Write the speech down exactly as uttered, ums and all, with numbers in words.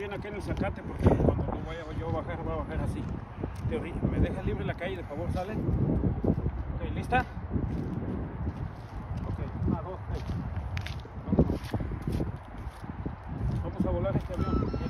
bien acá en el zacate porque cuando lo vaya yo a bajar, va a bajar así. Teoría, me deja libre la calle, de favor, ¿sale? Ok, ¿lista? Ok, una, dos, tres. Vámonos. Vamos a volar este avión.